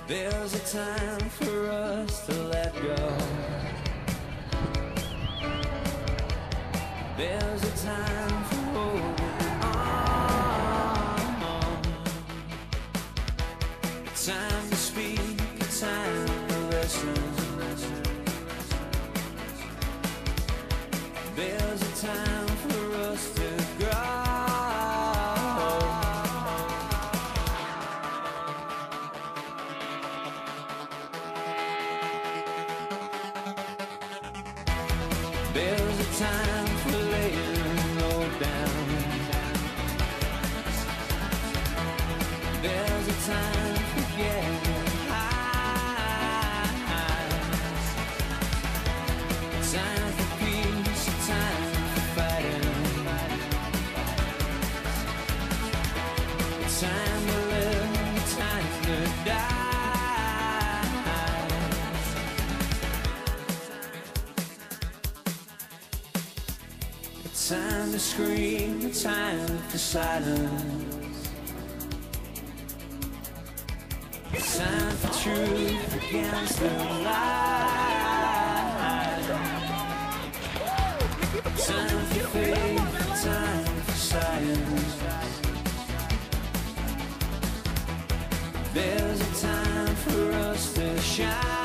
There's a time for us to let go. There's a time for holding on. A time to speak, a time to listen. There's a time for us to grow. There's a time for laying low down. There's a time for getting high. A time for peace, a time for fighting. A time to live, a time to die. Time to scream, a time for silence. A time for truth against the lie. A time for faith, a time for science. There's a time for us to shine.